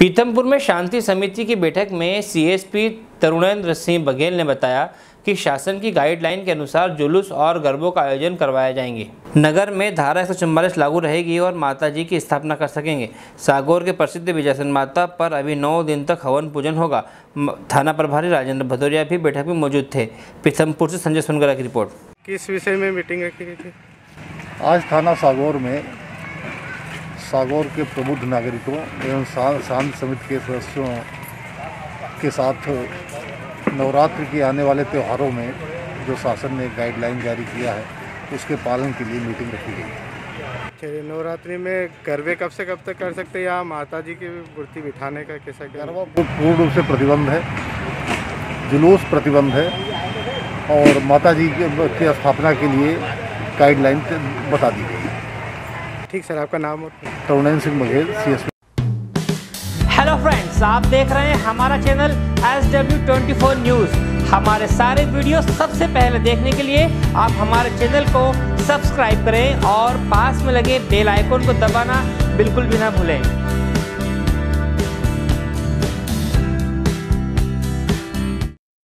पीथमपुर में शांति समिति की बैठक में सीएसपी तरुणेंद्र सिंह बघेल ने बताया कि शासन की गाइडलाइन के अनुसार जुलूस और गरबों का आयोजन करवाए जाएंगे। नगर में धारा 144 लागू रहेगी और माता जी की स्थापना कर सकेंगे। सागौर के प्रसिद्ध विजयसन माता पर अभी 9 दिन तक हवन पूजन होगा। थाना प्रभारी राजेंद्र भदौरिया भी बैठक में मौजूद थे। पीथमपुर से संजय सुनगरा की रिपोर्ट। किस विषय में मीटिंग रखी गई थी? आज थाना सागौर में सागौर के प्रबुद्ध नागरिकों एवं शांति समिति के सदस्यों के साथ नवरात्रि के आने वाले त्योहारों में जो शासन ने गाइडलाइन जारी किया है उसके पालन के लिए मीटिंग रखी गई। नवरात्रि में गरबे कब से कब तक कर सकते हैं या माता जी की मूर्ति बिठाने का कैसा? गरबा पूर्ण रूप से प्रतिबंध है, जुलूस प्रतिबंध है और माता जी की स्थापना के लिए गाइडलाइन बता दी गई। ठीक सर, आपका नाम? Tarunendra Singh Baghel, CSP. Hello friends, आप देख रहे हैं हमारा चैनल SW24 न्यूज़। हमारे सारे वीडियो सबसे पहले देखने के लिए आप हमारे चैनल को सब्सक्राइब करें और पास में लगे बेल आइकन को दबाना बिल्कुल भी ना भूलें।